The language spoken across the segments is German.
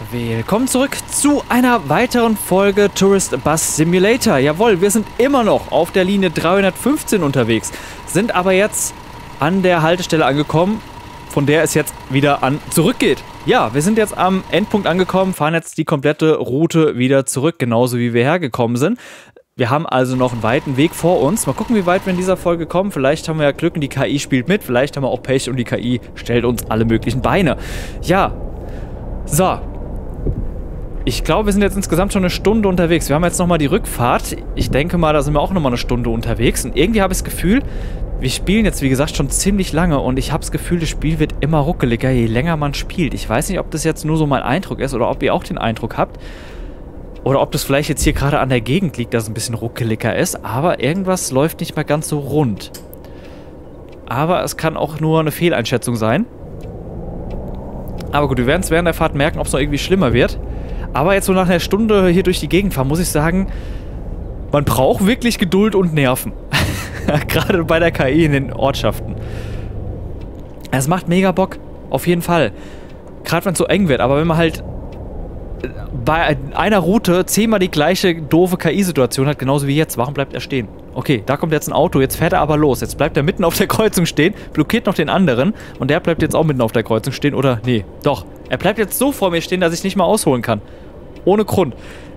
Willkommen zurück zu einer weiteren Folge Tourist Bus Simulator. Jawohl, wir sind immer noch auf der Linie 315 unterwegs, sind aber jetzt an der Haltestelle angekommen, von der es jetzt wieder zurückgeht. Ja, wir sind jetzt am Endpunkt angekommen, fahren jetzt die komplette Route wieder zurück, genauso wie wir hergekommen sind. Wir haben also noch einen weiten Weg vor uns. Mal gucken, wie weit wir in dieser Folge kommen. Vielleicht haben wir ja Glück und die KI spielt mit. Vielleicht haben wir auch Pech und die KI stellt uns alle möglichen Beine. Ja, so. Ich glaube, wir sind jetzt insgesamt schon eine Stunde unterwegs. Wir haben jetzt nochmal die Rückfahrt. Ich denke mal, da sind wir auch nochmal eine Stunde unterwegs. Und irgendwie habe ich das Gefühl, wir spielen jetzt, wie gesagt, schon ziemlich lange. Und ich habe das Gefühl, das Spiel wird immer ruckeliger, je länger man spielt. Ich weiß nicht, ob das jetzt nur so mein Eindruck ist oder ob ihr auch den Eindruck habt. Oder ob das vielleicht jetzt hier gerade an der Gegend liegt, dass es ein bisschen ruckeliger ist. Aber irgendwas läuft nicht mehr ganz so rund. Aber es kann auch nur eine Fehleinschätzung sein. Aber gut, wir werden es während der Fahrt merken, ob es noch irgendwie schlimmer wird. Aber jetzt so nach einer Stunde hier durch die Gegend fahren, muss ich sagen, man braucht wirklich Geduld und Nerven. Gerade bei der KI in den Ortschaften. Es macht mega Bock, auf jeden Fall. Gerade wenn es so eng wird, aber wenn man halt bei einer Route 10-mal die gleiche doofe KI-Situation hat, genauso wie jetzt, warum bleibt er stehen? Okay, da kommt jetzt ein Auto, jetzt fährt er aber los. Jetzt bleibt er mitten auf der Kreuzung stehen, blockiert noch den anderen und der bleibt jetzt auch mitten auf der Kreuzung stehen, oder? Nee, doch. Er bleibt jetzt so vor mir stehen, dass ich nicht mal ausholen kann. Ohne Grund.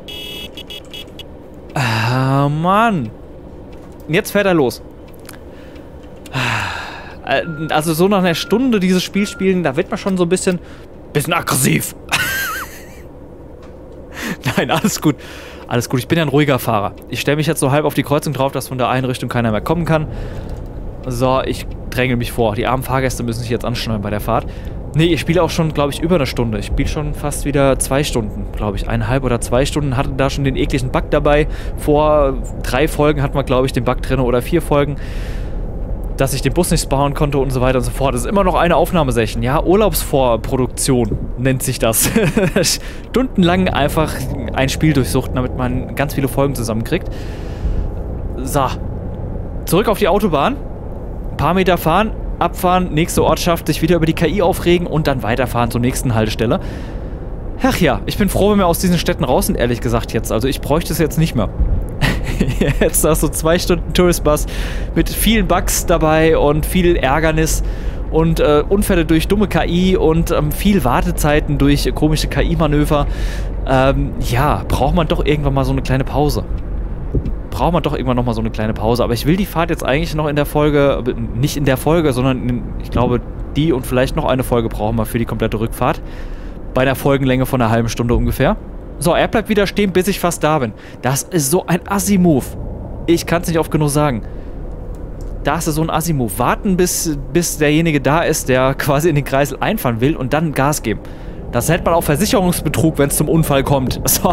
Ah, Mann. Jetzt fährt er los. Also so nach einer Stunde dieses Spiel spielen, da wird man schon so ein bisschen aggressiv. Nein, alles gut. Alles gut, ich bin ja ein ruhiger Fahrer. Ich stelle mich jetzt so halb auf die Kreuzung drauf, dass von der einen Richtung keiner mehr kommen kann. So, ich dränge mich vor. Die armen Fahrgäste müssen sich jetzt anschnallen bei der Fahrt. Nee, ich spiele auch schon, glaube ich, über eine Stunde. Ich spiele schon fast wieder 2 Stunden, glaube ich. 1,5 oder 2 Stunden. Hatte da schon den ekligen Bug dabei. Vor 3 Folgen hatten wir, glaube ich, den Bug drin oder 4 Folgen. Dass ich den Bus nicht spawnen konnte und so weiter und so fort. Das ist immer noch eine Aufnahmesession. Ja, Urlaubsvorproduktion nennt sich das. Stundenlang einfach ein Spiel durchsuchten, damit man ganz viele Folgen zusammenkriegt. So. Zurück auf die Autobahn. Ein paar Meter fahren, abfahren, nächste Ortschaft, sich wieder über die KI aufregen und dann weiterfahren zur nächsten Haltestelle. Ach ja, ich bin froh, wenn wir aus diesen Städten raus sind, ehrlich gesagt jetzt. Also ich bräuchte es jetzt nicht mehr. Jetzt hast du 2 Stunden Tourist Bus mit vielen Bugs dabei und viel Ärgernis und Unfälle durch dumme KI und viel Wartezeiten durch komische KI-Manöver. Ja, braucht man doch irgendwann mal so eine kleine Pause. Aber ich will die Fahrt jetzt eigentlich noch in der Folge, nicht in der Folge, sondern ich glaube, die und vielleicht noch eine Folge brauchen wir für die komplette Rückfahrt. Bei einer Folgenlänge von einer halben Stunde ungefähr. So, er bleibt wieder stehen, bis ich fast da bin. Das ist so ein Assi-Move. Ich kann es nicht oft genug sagen. Das ist so ein Assi-Move. Warten, bis derjenige da ist, der quasi in den Kreisel einfahren will und dann Gas geben. Das nennt man auch Versicherungsbetrug, wenn es zum Unfall kommt. So.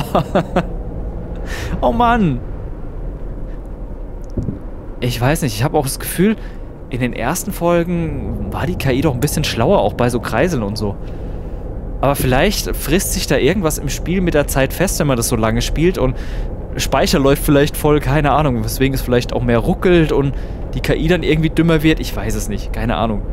Oh Mann. Ich weiß nicht, ich habe auch das Gefühl, in den ersten Folgen war die KI doch ein bisschen schlauer, auch bei so Kreiseln und so. Aber vielleicht frisst sich da irgendwas im Spiel mit der Zeit fest, wenn man das so lange spielt und Speicher läuft vielleicht voll, keine Ahnung, weswegen es vielleicht auch mehr ruckelt und die KI dann irgendwie dümmer wird, ich weiß es nicht, keine Ahnung.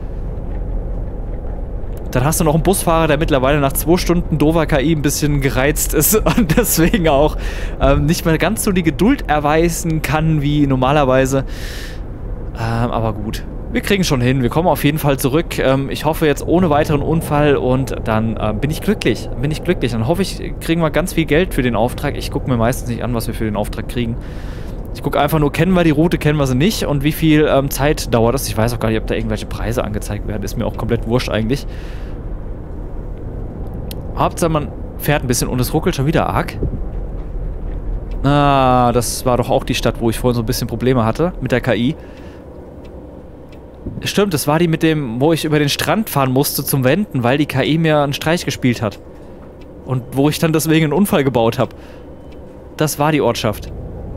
Dann hast du noch einen Busfahrer, der mittlerweile nach 2 Stunden doofer KI ein bisschen gereizt ist und deswegen auch nicht mehr ganz so die Geduld erweisen kann wie normalerweise. Aber gut. Wir kriegen schon hin, wir kommen auf jeden Fall zurück. Ich hoffe jetzt ohne weiteren Unfall und dann bin ich glücklich. Dann hoffe ich, kriegen wir ganz viel Geld für den Auftrag. Ich gucke mir meistens nicht an, was wir für den Auftrag kriegen. Ich gucke einfach nur, kennen wir die Route, kennen wir sie nicht und wie viel Zeit dauert das. Ich weiß auch gar nicht, ob da irgendwelche Preise angezeigt werden. Ist mir auch komplett wurscht eigentlich. Hauptsache man fährt ein bisschen und es ruckelt schon wieder arg. Ah, das war doch auch die Stadt, wo ich vorhin so ein bisschen Probleme hatte mit der KI. Stimmt, das war die mit dem, wo ich über den Strand fahren musste zum Wenden, weil die KI mir einen Streich gespielt hat. Und wo ich dann deswegen einen Unfall gebaut habe. Das war die Ortschaft.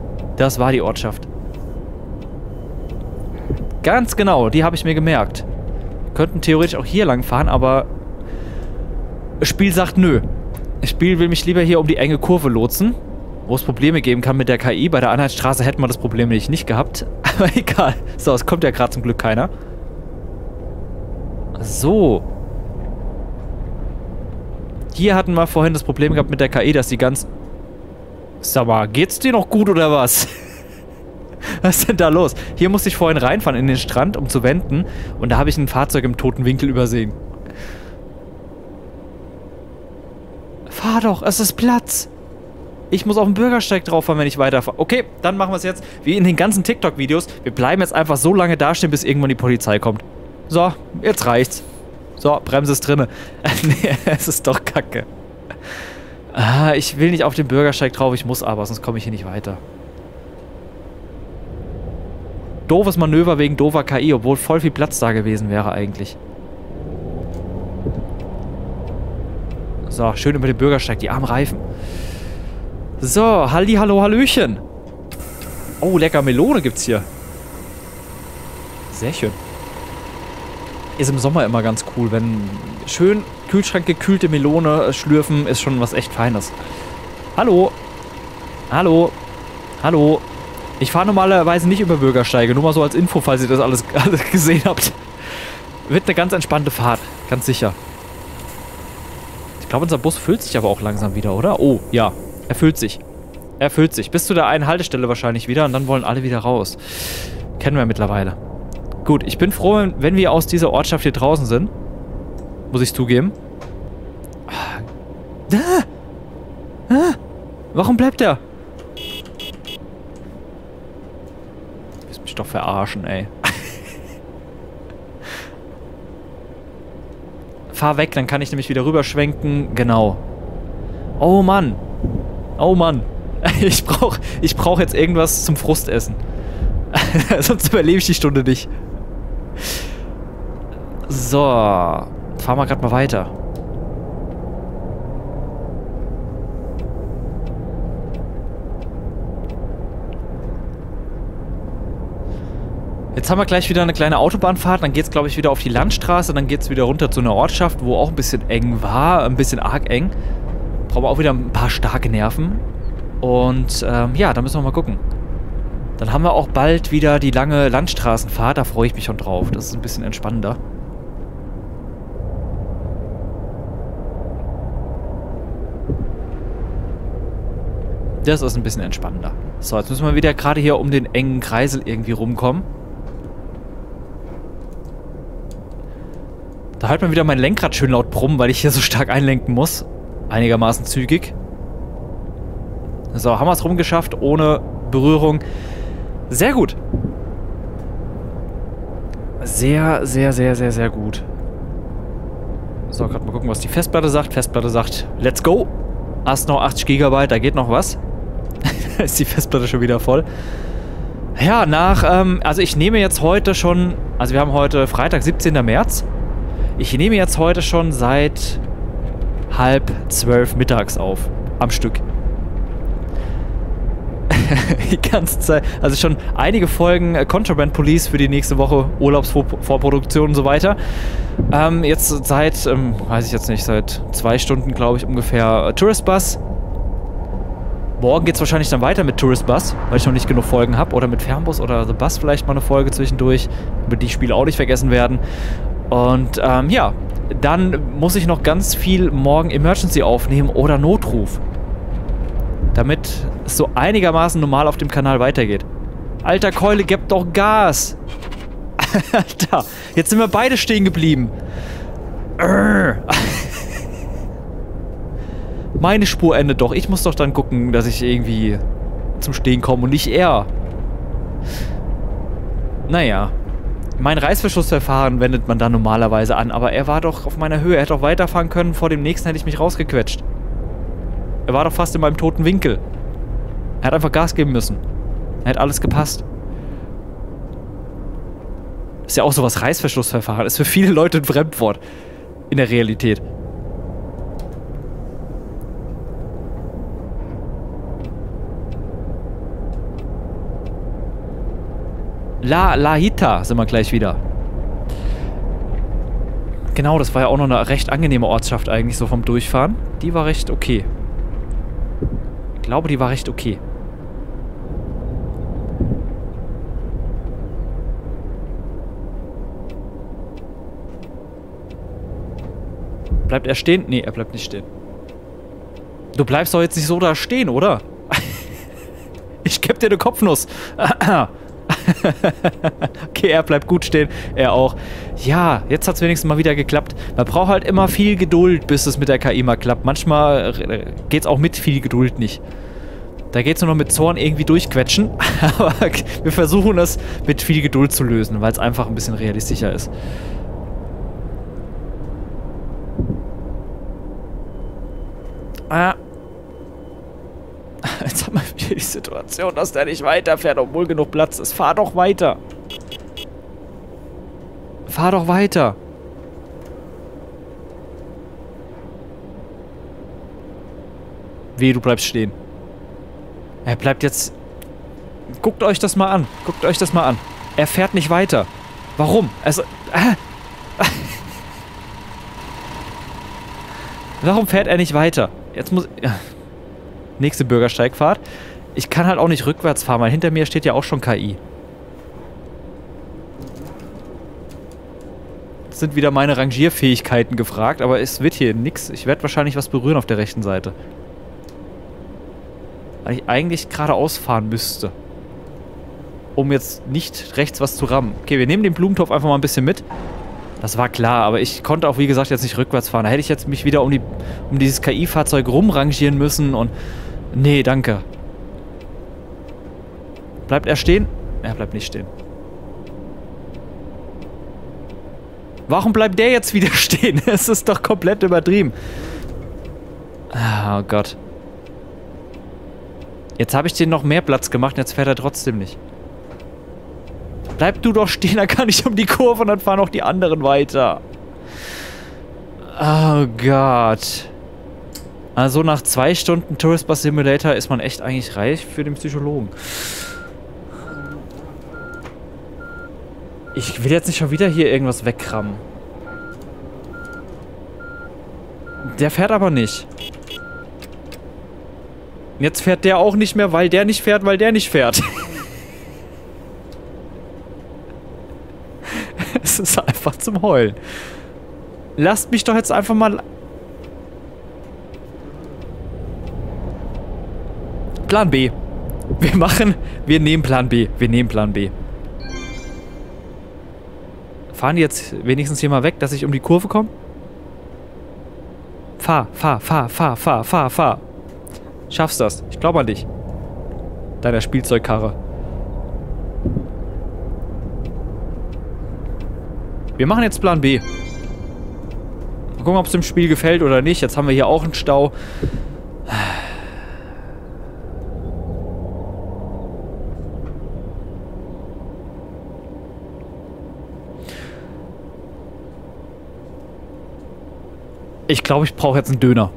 Ganz genau, die habe ich mir gemerkt. Wir könnten theoretisch auch hier lang fahren, aber das Spiel sagt nö. Das Spiel will mich lieber hier um die enge Kurve lotsen, wo es Probleme geben kann mit der KI. Bei der Einheitsstraße hätten wir das Problem nicht gehabt. Aber egal. So, es kommt ja gerade zum Glück keiner. So. Hier hatten wir vorhin das Problem gehabt mit der KI, dass die ganz... Sag mal, geht's dir noch gut oder was? Was ist denn da los? Hier musste ich vorhin reinfahren in den Strand, um zu wenden. Und da habe ich ein Fahrzeug im toten Winkel übersehen. Fahr doch, es ist Platz. Ich muss auf den Bürgersteig drauf fahren, wenn ich weiterfahre. Okay, dann machen wir es jetzt wie in den ganzen TikTok-Videos. Wir bleiben jetzt einfach so lange dastehen, bis irgendwann die Polizei kommt. So, jetzt reicht's. So, Bremse ist drinne. Nee, es ist doch kacke. Ah, ich will nicht auf den Bürgersteig drauf, ich muss aber, sonst komme ich hier nicht weiter. Doofes Manöver wegen doofer KI, obwohl voll viel Platz da gewesen wäre eigentlich. So, schön über den Bürgersteig, die armen Reifen. So, hallo, hallöchen. Oh, lecker Melone gibt's hier. Sehr schön. Ist im Sommer immer ganz cool, wenn schön Kühlschrank gekühlte Melone schlürfen, ist schon was echt Feines. Hallo. Hallo. Hallo. Ich fahre normalerweise nicht über Bürgersteige, nur mal so als Info, falls ihr das alles gesehen habt. Wird eine ganz entspannte Fahrt, ganz sicher. Ich glaube, unser Bus füllt sich aber auch langsam wieder, oder? Oh, ja. Er füllt sich. Er füllt sich. Bis zu der einen Haltestelle wahrscheinlich wieder und dann wollen alle wieder raus. Kennen wir mittlerweile. Gut, ich bin froh, wenn wir aus dieser Ortschaft hier draußen sind. Muss ich zugeben. Warum bleibt er? Du willst mich doch verarschen, ey. Fahr weg, dann kann ich nämlich wieder rüberschwenken. Genau. Oh Mann. Oh Mann. Ich brauch jetzt irgendwas zum Frustessen. Sonst überlebe ich die Stunde nicht. So. Fahren wir gerade mal weiter. Jetzt haben wir gleich wieder eine kleine Autobahnfahrt, dann geht es, glaube ich, wieder auf die Landstraße, dann geht es wieder runter zu einer Ortschaft, wo auch ein bisschen eng war, ein bisschen arg eng. Brauchen wir auch wieder ein paar starke Nerven. Und ja, da müssen wir mal gucken. Dann haben wir auch bald wieder die lange Landstraßenfahrt, da freue ich mich schon drauf. Das ist ein bisschen entspannender. Das ist ein bisschen entspannender. So, jetzt müssen wir wieder gerade hier um den engen Kreisel irgendwie rumkommen. Da hört man wieder mein Lenkrad schön laut brummen, weil ich hier so stark einlenken muss. Einigermaßen zügig. So, haben wir es rumgeschafft, ohne Berührung. Sehr gut. Sehr, sehr, sehr, sehr, sehr gut. So, gerade mal gucken, was die Festplatte sagt. Festplatte sagt, let's go. Hast noch 80 GB, da geht noch was. Da ist die Festplatte schon wieder voll. Ja, also ich nehme jetzt heute schon, also wir haben heute Freitag, 17. März. Ich nehme jetzt heute schon seit 11:30 mittags auf. Am Stück. Die ganze Zeit. Also schon einige Folgen Contraband Police für die nächste Woche, Urlaubsvorproduktion und so weiter. Jetzt seit, weiß ich jetzt nicht, seit 2 Stunden, glaube ich, ungefähr Tourist Bus. Morgen geht es wahrscheinlich dann weiter mit Tourist Bus, weil ich noch nicht genug Folgen habe. Oder mit Fernbus oder The Bus vielleicht mal eine Folge zwischendurch, über die Spiele auch nicht vergessen werden. Und ja, dann muss ich noch ganz viel morgen Emergency aufnehmen oder Notruf. Damit es so einigermaßen normal auf dem Kanal weitergeht. Alter Keule, gib doch Gas! Alter, jetzt sind wir beide stehen geblieben. Meine Spur endet doch. Ich muss doch dann gucken, dass ich irgendwie zum Stehen komme und nicht er. Naja. Mein Reißverschlussverfahren wendet man dann normalerweise an, aber er war doch auf meiner Höhe. Er hätte doch weiterfahren können. Vor dem nächsten hätte ich mich rausgequetscht. Er war doch fast in meinem toten Winkel. Er hat einfach Gas geben müssen. Er hat alles gepasst. Ist ja auch sowas, Reißverschlussverfahren. Ist für viele Leute ein Fremdwort. In der Realität. La Hita sind wir gleich wieder. Genau, das war ja auch noch eine recht angenehme Ortschaft eigentlich, so vom Durchfahren. Die war recht okay. Ich glaube, die war recht okay. Bleibt er stehen? Nee, er bleibt nicht stehen. Du bleibst doch jetzt nicht so da stehen, oder? Ich geb dir eine Kopfnuss. Okay, er bleibt gut stehen. Er auch. Ja, jetzt hat es wenigstens mal wieder geklappt. Man braucht halt immer viel Geduld, bis es mit der KI mal klappt. Manchmal geht es auch mit viel Geduld nicht. Da geht es nur noch mit Zorn irgendwie durchquetschen. Aber wir versuchen es mit viel Geduld zu lösen, weil es einfach ein bisschen realistischer ist. Jetzt haben wir wieder die Situation, dass der nicht weiterfährt, obwohl genug Platz ist. Fahr doch weiter. Fahr doch weiter. Wehe, du bleibst stehen. Er bleibt jetzt... Guckt euch das mal an. Guckt euch das mal an. Er fährt nicht weiter. Warum? Also... Warum fährt er nicht weiter? Jetzt muss... Nächste Bürgersteigfahrt. Ich kann halt auch nicht rückwärts fahren, weil hinter mir steht ja auch schon KI. Jetzt sind wieder meine Rangierfähigkeiten gefragt, aber es wird hier nix. Ich werde wahrscheinlich was berühren auf der rechten Seite. Weil ich eigentlich geradeaus fahren müsste. Um jetzt nicht rechts was zu rammen. Okay, wir nehmen den Blumentopf einfach mal ein bisschen mit. Das war klar, aber ich konnte auch, wie gesagt, jetzt nicht rückwärts fahren. Da hätte ich jetzt mich wieder um dieses KI-Fahrzeug rumrangieren müssen und... Nee, danke. Bleibt er stehen? Er bleibt nicht stehen. Warum bleibt der jetzt wieder stehen? Es ist doch komplett übertrieben. Oh Gott. Jetzt habe ich den noch mehr Platz gemacht und jetzt fährt er trotzdem nicht. Bleib du doch stehen, dann kann ich um die Kurve und dann fahren auch die anderen weiter. Oh Gott. Also nach 2 Stunden Tourist Bus Simulator ist man echt eigentlich reich für den Psychologen. Ich will jetzt nicht schon wieder hier irgendwas wegrammen. Der fährt aber nicht. Jetzt fährt der auch nicht mehr, weil der nicht fährt, weil der nicht fährt. Es ist einfach zum Heulen. Lasst mich doch jetzt einfach mal... Plan B. Wir nehmen Plan B. Wir nehmen Plan B. Fahren die jetzt wenigstens hier mal weg, dass ich um die Kurve komme? Fahr. Schaffst das. Ich glaube an dich. Deiner Spielzeugkarre. Wir machen jetzt Plan B. Mal gucken, ob es dem Spiel gefällt oder nicht. Jetzt haben wir hier auch einen Stau. Ich glaube, ich brauche jetzt einen Döner.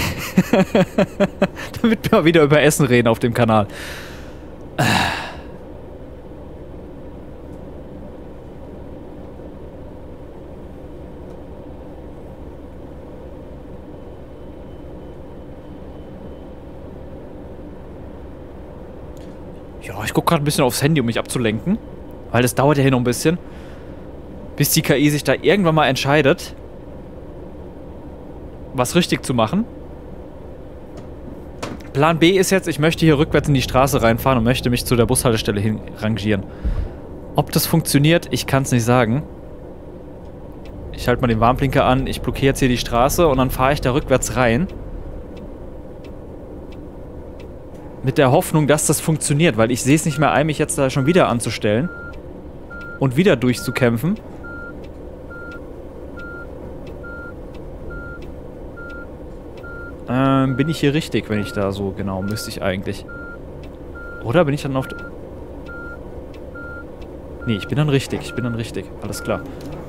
Damit wir mal wieder über Essen reden auf dem Kanal. Ja, ich gucke gerade ein bisschen aufs Handy, um mich abzulenken. Weil das dauert ja hier noch ein bisschen. Bis die KI sich da irgendwann mal entscheidet, was richtig zu machen. Plan B ist jetzt, ich möchte hier rückwärts in die Straße reinfahren und möchte mich zu der Bushaltestelle hin rangieren. Ob das funktioniert, ich kann es nicht sagen. Ich halte mal den Warnblinker an, ich blockiere jetzt hier die Straße und dann fahre ich da rückwärts rein. Mit der Hoffnung, dass das funktioniert, weil ich sehe es nicht mehr ein, mich jetzt da schon wieder anzustellen. Und wieder durchzukämpfen. Bin ich hier richtig, wenn ich da so, genau, müsste ich eigentlich. Oder bin ich dann auf... Nee, ich bin dann richtig, alles klar.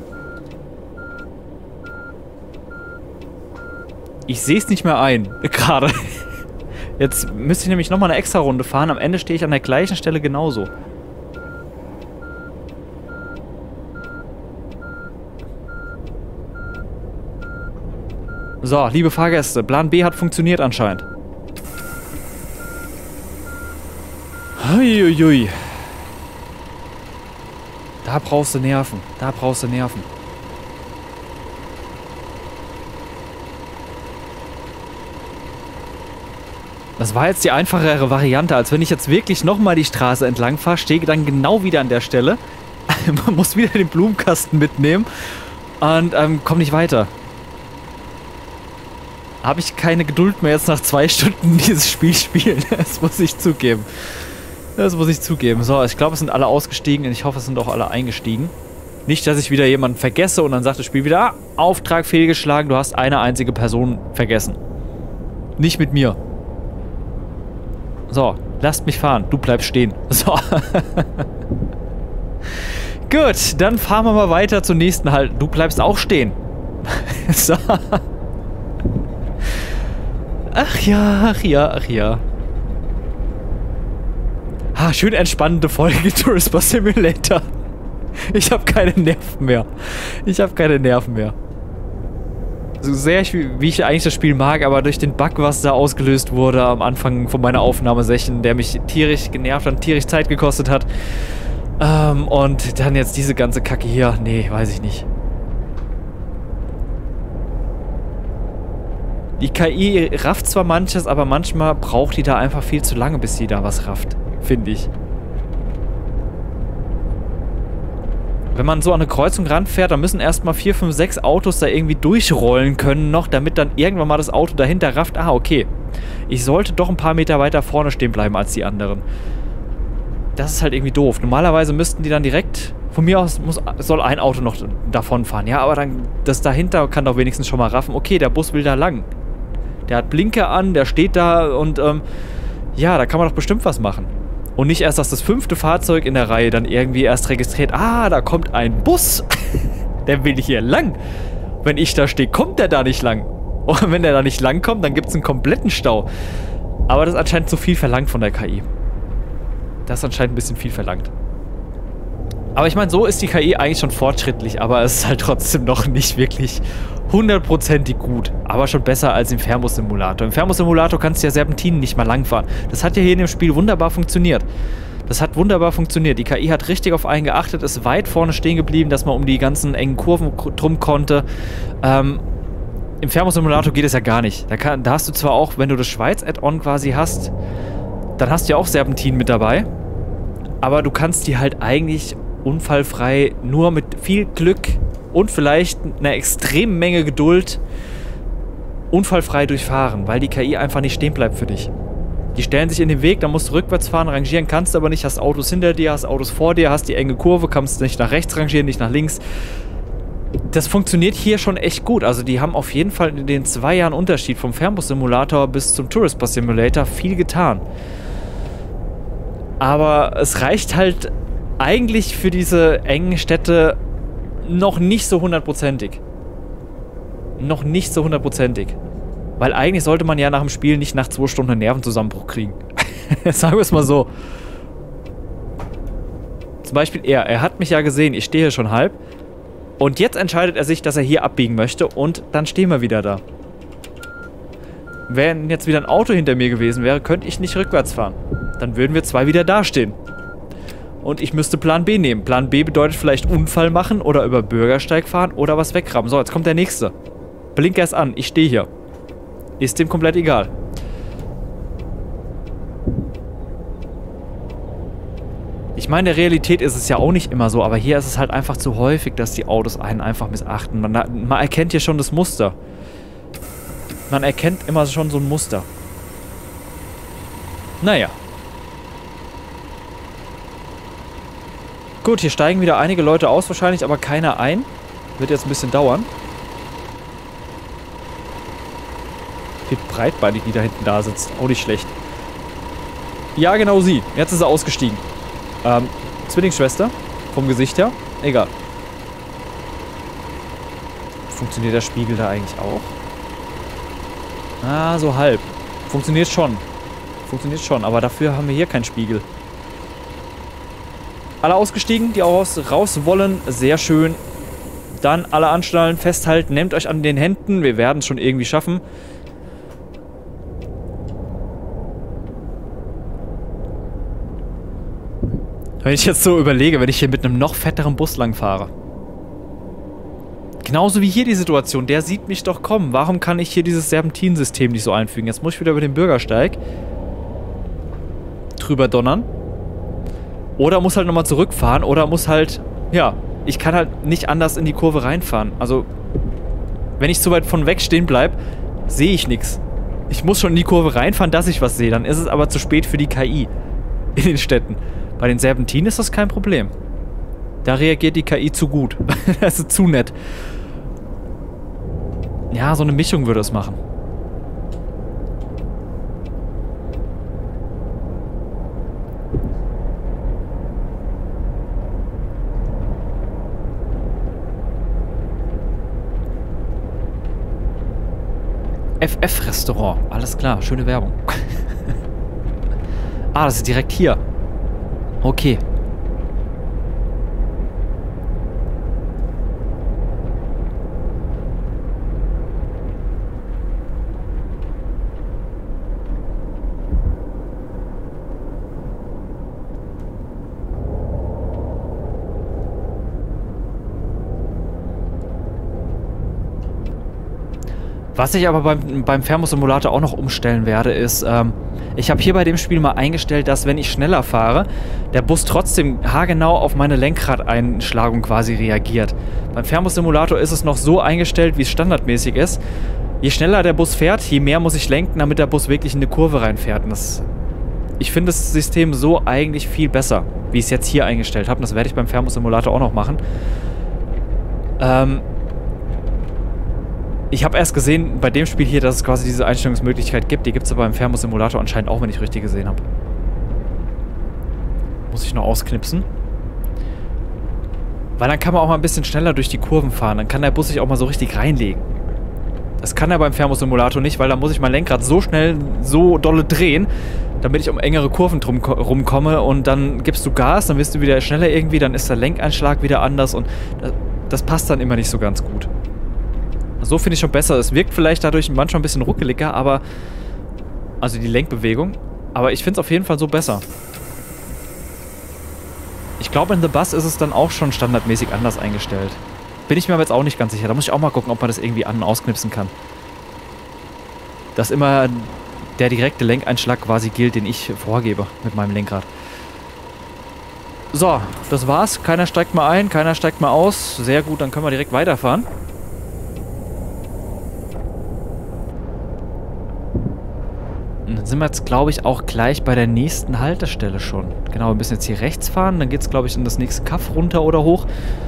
Ich sehe es nicht mehr ein, gerade. Jetzt müsste ich nämlich nochmal eine extra Runde fahren, am Ende stehe ich an der gleichen Stelle genauso. So, liebe Fahrgäste, Plan B hat funktioniert anscheinend. Huiuiui. Da brauchst du Nerven. Da brauchst du Nerven. Das war jetzt die einfachere Variante, als wenn ich jetzt wirklich nochmal die Straße entlang fahre, stehe dann genau wieder an der Stelle. Man muss wieder den Blumenkasten mitnehmen und komme nicht weiter. Habe ich keine Geduld mehr, jetzt nach 2 Stunden dieses Spiel spielen. Das muss ich zugeben. Das muss ich zugeben. So, ich glaube, es sind alle ausgestiegen und ich hoffe, es sind auch alle eingestiegen. Nicht, dass ich wieder jemanden vergesse und dann sagt das Spiel wieder, Auftrag fehlgeschlagen, du hast eine einzige Person vergessen. Nicht mit mir. So, lasst mich fahren. Du bleibst stehen. So. Gut, dann fahren wir mal weiter zur nächsten Halt. Du bleibst auch stehen. So. Ach ja, ach ja, ach ja. Ah, schön entspannende Folge Tourist Bus Simulator. Ich habe keine Nerven mehr. Ich habe keine Nerven mehr. So sehr, wie ich eigentlich das Spiel mag, aber durch den Bug, was da ausgelöst wurde am Anfang von meiner Aufnahmesession, der mich tierisch genervt und tierisch Zeit gekostet hat. Und dann jetzt diese ganze Kacke hier. Nee, weiß ich nicht. Die KI rafft zwar manches, aber manchmal braucht die da einfach viel zu lange, bis sie da was rafft. Finde ich. Wenn man so an eine Kreuzung ranfährt, dann müssen erstmal 4, 5, 6 Autos da irgendwie durchrollen können noch, damit dann irgendwann mal das Auto dahinter rafft. Ah, okay. Ich sollte doch ein paar Meter weiter vorne stehen bleiben als die anderen. Das ist halt irgendwie doof. Normalerweise müssten die dann direkt... Von mir aus soll ein Auto noch davon fahren. Ja, aber dann das dahinter kann doch wenigstens schon mal raffen. Okay, der Bus will da lang. Der hat Blinker an, der steht da und ja, da kann man doch bestimmt was machen. Und nicht erst, dass das 5. Fahrzeug in der Reihe dann irgendwie erst registriert. Ah, da kommt ein Bus. Der will hier lang. Wenn ich da stehe, kommt der da nicht lang. Und wenn der da nicht lang kommt, dann gibt es einen kompletten Stau. Aber das ist anscheinend zu viel verlangt von der KI. Das ist anscheinend ein bisschen viel verlangt. Aber ich meine, so ist die KI eigentlich schon fortschrittlich, aber es ist halt trotzdem noch nicht wirklich 100%ig gut. Aber schon besser als im Fernbus-Simulator. Im Fernbus-Simulator kannst du ja Serpentinen nicht mal langfahren. Das hat ja hier in dem Spiel wunderbar funktioniert. Das hat wunderbar funktioniert. Die KI hat richtig auf einen geachtet, ist weit vorne stehen geblieben, dass man um die ganzen engen Kurven drum konnte. Im Fernbus-Simulator geht es ja gar nicht. Da hast du zwar auch, wenn du das Schweiz-Add-on quasi hast, dann hast du ja auch Serpentinen mit dabei. Aber du kannst die halt eigentlich unfallfrei nur mit viel Glück und vielleicht einer extremen Menge Geduld unfallfrei durchfahren, weil die KI einfach nicht stehen bleibt für dich. Die stellen sich in den Weg, dann musst du rückwärts fahren, rangieren kannst du aber nicht, hast Autos hinter dir, hast Autos vor dir, hast die enge Kurve, kannst nicht nach rechts rangieren, nicht nach links. Das funktioniert hier schon echt gut. Also die haben auf jeden Fall in den 2 Jahren Unterschied vom Fernbus-Simulator bis zum Tourist Bus Simulator viel getan. Aber es reicht halt eigentlich für diese engen Städte noch nicht so 100%ig. Noch nicht so 100%ig. Weil eigentlich sollte man ja nach dem Spiel nicht nach 2 Stunden einen Nervenzusammenbruch kriegen. Sagen wir es mal so. Zum Beispiel er hat mich ja gesehen, ich stehe hier schon halb. Und jetzt entscheidet er sich, dass er hier abbiegen möchte und dann stehen wir wieder da. Wenn jetzt wieder ein Auto hinter mir gewesen wäre, könnte ich nicht rückwärts fahren. Dann würden wir 2 wieder dastehen. Und ich müsste Plan B nehmen. Plan B bedeutet vielleicht Unfall machen oder über Bürgersteig fahren oder was wegrammen. So, jetzt kommt der nächste. Blinker ist an, ich stehe hier. Ist dem komplett egal. Ich meine, in der Realität ist es ja auch nicht immer so, aber hier ist es halt einfach zu häufig, dass die Autos einen einfach missachten. Man erkennt hier schon das Muster. Man erkennt immer schon so ein Muster. Naja. Gut, hier steigen wieder einige Leute aus wahrscheinlich, aber keiner ein. Wird jetzt ein bisschen dauern. Wie breitbeinig die da hinten da sitzt. Auch nicht schlecht. Ja, genau sie. Jetzt ist er ausgestiegen. Zwillingsschwester. Vom Gesicht her. Egal. Funktioniert der Spiegel da eigentlich auch? Ah, so halb. Funktioniert schon. Funktioniert schon, aber dafür haben wir hier keinen Spiegel. Alle ausgestiegen, die auch raus wollen. Sehr schön. Dann alle anschnallen, festhalten, nehmt euch an den Händen. Wir werden es schon irgendwie schaffen. Wenn ich jetzt so überlege, wenn ich hier mit einem noch fetteren Bus lang fahre. Genauso wie hier die Situation. Der sieht mich doch kommen. Warum kann ich hier dieses Serpentinsystem nicht so einfügen? Jetzt muss ich wieder über den Bürgersteig. drüber donnern. Oder muss halt nochmal zurückfahren. Oder muss halt, ja, ich kann halt nicht anders in die Kurve reinfahren. Also, wenn ich zu weit von weg stehen bleibe, sehe ich nichts. Ich muss schon in die Kurve reinfahren, dass ich was sehe. Dann ist es aber zu spät für die KI in den Städten. Bei den Serpentinen ist das kein Problem. Da reagiert die KI zu gut. Das ist zu nett. Ja, so eine Mischung würde es machen. FF-Restaurant. Alles klar, schöne Werbung. Ah, das ist direkt hier. Okay. Was ich aber beim Fernbus-Simulator auch noch umstellen werde, ist, ich habe hier bei dem Spiel mal eingestellt, dass, wenn ich schneller fahre, der Bus trotzdem haargenau auf meine Lenkradeinschlagung quasi reagiert. Beim Fernbus-Simulator ist es noch so eingestellt, wie es standardmäßig ist. Je schneller der Bus fährt, je mehr muss ich lenken, damit der Bus wirklich in eine Kurve reinfährt. Und ich finde das System so eigentlich viel besser, wie ich es jetzt hier eingestellt habe. Das werde ich beim Fernbus-Simulator auch noch machen. Ich habe erst gesehen, bei dem Spiel hier, dass es quasi diese Einstellungsmöglichkeit gibt. Die gibt es aber im Fernbus-Simulator anscheinend auch, wenn ich richtig gesehen habe. Muss ich noch ausknipsen. Weil dann kann man auch mal ein bisschen schneller durch die Kurven fahren. Dann kann der Bus sich auch mal so richtig reinlegen. Das kann er beim Fernbus-Simulator nicht, weil da muss ich mein Lenkrad so schnell, so dolle drehen, damit ich um engere Kurven drum komme. Und dann gibst du Gas, dann wirst du wieder schneller irgendwie, dann ist der Lenkeinschlag wieder anders. Und das passt dann immer nicht so ganz gut. So finde ich schon besser. Es wirkt vielleicht dadurch manchmal ein bisschen ruckeliger, aber... Also die Lenkbewegung. Aber ich finde es auf jeden Fall so besser. Ich glaube, in The Bus ist es dann auch schon standardmäßig anders eingestellt. Bin ich mir aber jetzt auch nicht ganz sicher. Da muss ich auch mal gucken, ob man das irgendwie an- und ausknipsen kann. Dass immer der direkte Lenkeinschlag quasi gilt, den ich vorgebe mit meinem Lenkrad. So, das war's. Keiner steigt mal ein, keiner steigt mal aus. Sehr gut, dann können wir direkt weiterfahren. Dann sind wir jetzt, glaube ich, auch gleich bei der nächsten Haltestelle schon. Genau, wir müssen jetzt hier rechts fahren. Dann geht es, glaube ich, in das nächste Kaff runter oder hoch.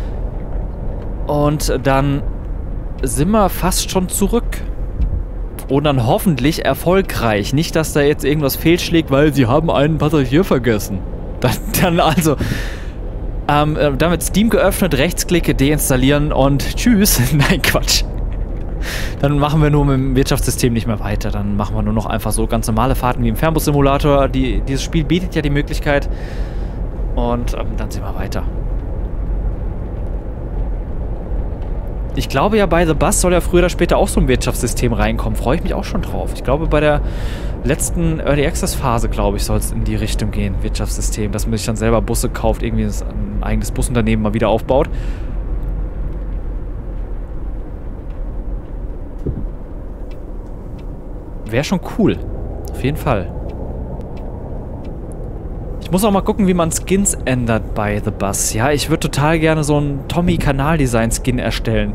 Und dann sind wir fast schon zurück. Und dann hoffentlich erfolgreich. Nicht, dass da jetzt irgendwas fehlschlägt, weil sie haben einen Passagier vergessen. Dann also... damit Steam geöffnet, Rechtsklicke, deinstallieren und tschüss. Nein, Quatsch. Dann machen wir nur mit dem Wirtschaftssystem nicht mehr weiter. Dann machen wir nur noch einfach so ganz normale Fahrten wie im Fernbus-Simulator. Dieses Spiel bietet ja die Möglichkeit. Und dann sehen wir weiter. Ich glaube ja, bei The Bus soll ja früher oder später auch so ein Wirtschaftssystem reinkommen. Freue ich mich auch schon drauf. Ich glaube, bei der letzten Early Access Phase, glaube ich, soll es in die Richtung gehen. Wirtschaftssystem, dass man sich dann selber Busse kauft, irgendwie ein eigenes Busunternehmen mal wieder aufbaut. Wäre schon cool. Auf jeden Fall. Ich muss auch mal gucken, wie man Skins ändert bei The Bus. Ja, ich würde total gerne so einen Tommy-Kanal-Design-Skin erstellen.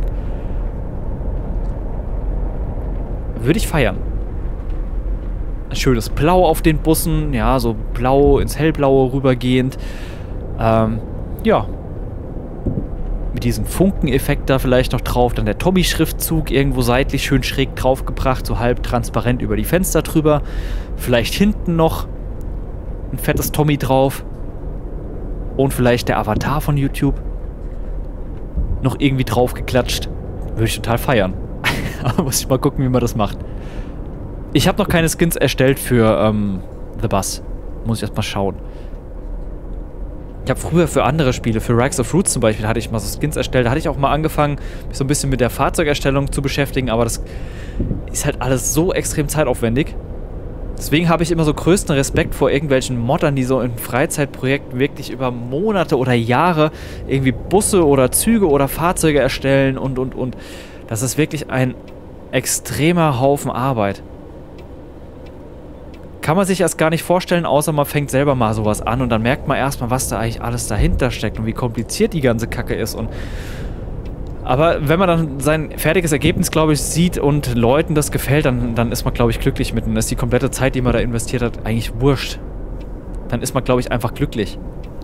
Würde ich feiern. Ein schönes Blau auf den Bussen. Ja, so blau ins Hellblaue rübergehend. Ja. Mit diesem Funkeneffekt da vielleicht noch drauf. Dann der Tommy-Schriftzug irgendwo seitlich schön schräg draufgebracht. So halb transparent über die Fenster drüber. Vielleicht hinten noch ein fettes Tommy drauf. Und vielleicht der Avatar von YouTube. Noch irgendwie drauf geklatscht. Würde ich total feiern. Aber muss ich mal gucken, wie man das macht. Ich habe noch keine Skins erstellt für The Bus. Muss ich erst mal schauen. Ich habe früher für andere Spiele, für Rise of Roots zum Beispiel, hatte ich mal so Skins erstellt. Da hatte ich auch mal angefangen, mich so ein bisschen mit der Fahrzeugerstellung zu beschäftigen. Aber das ist halt alles so extrem zeitaufwendig. Deswegen habe ich immer so größten Respekt vor irgendwelchen Moddern, die so in Freizeitprojekten wirklich über Monate oder Jahre irgendwie Busse oder Züge oder Fahrzeuge erstellen und. Das ist wirklich ein extremer Haufen Arbeit. kann man sich erst gar nicht vorstellen, außer man fängt selber mal sowas an und dann merkt man erstmal, was da eigentlich alles dahinter steckt und wie kompliziert die ganze Kacke ist. Aber wenn man dann sein fertiges Ergebnis, glaube ich, sieht und Leuten das gefällt, dann ist man, glaube ich, glücklich mit. Und ist die komplette Zeit, die man da investiert hat, eigentlich wurscht. Dann ist man, glaube ich, einfach glücklich.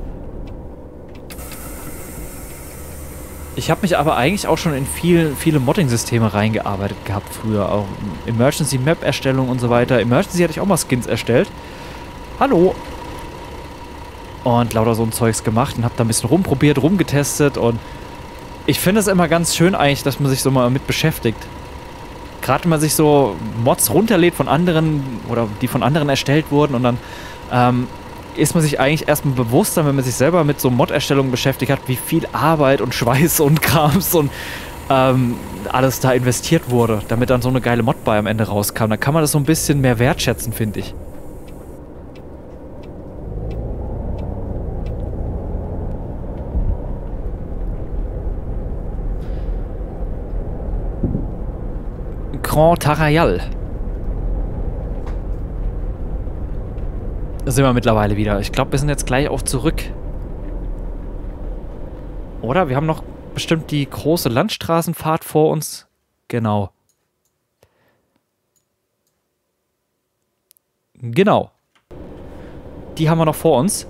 Ich habe mich aber eigentlich auch schon in viele Modding-Systeme reingearbeitet gehabt früher. Auch Emergency Map Erstellung und so weiter. Emergency hatte ich auch mal Skins erstellt. Hallo! Und lauter so ein Zeugs gemacht und habe da ein bisschen rumprobiert, rumgetestet und ich finde es immer ganz schön eigentlich, dass man sich so mal mit beschäftigt. Gerade wenn man sich so Mods runterlädt von anderen oder die von anderen erstellt wurden und dann ist man sich eigentlich erstmal bewusster, wenn man sich selber mit so Mod-Erstellungen beschäftigt hat, wie viel Arbeit und Schweiß und Krams und alles da investiert wurde, damit dann so eine geile Mod bei am Ende rauskam. Dann kann man das so ein bisschen mehr wertschätzen, finde ich. Grand Tarayal. Da sind wir mittlerweile wieder. Ich glaube, wir sind jetzt gleich auch zurück. Oder? Wir haben noch bestimmt die große Landstraßenfahrt vor uns. Genau. Genau. Die haben wir noch vor uns.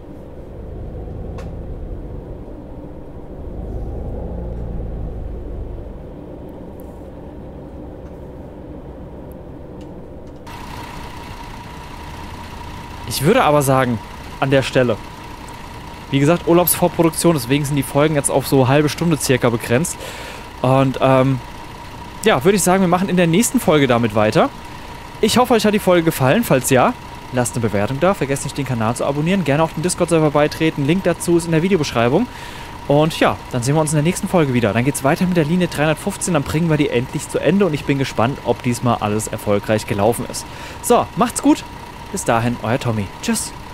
Ich würde aber sagen, an der Stelle, wie gesagt, Urlaubsvorproduktion, deswegen sind die Folgen jetzt auf so halbe Stunde circa begrenzt. Und ja, würde ich sagen, wir machen in der nächsten Folge damit weiter. Ich hoffe, euch hat die Folge gefallen. Falls ja, lasst eine Bewertung da. Vergesst nicht, den Kanal zu abonnieren. Gerne auf den Discord-Server beitreten. Link dazu ist in der Videobeschreibung. Und ja, dann sehen wir uns in der nächsten Folge wieder. Dann geht es weiter mit der Linie 315. Dann bringen wir die endlich zu Ende. Und ich bin gespannt, ob diesmal alles erfolgreich gelaufen ist. So, macht's gut. Bis dahin, euer Tommy. Tschüss.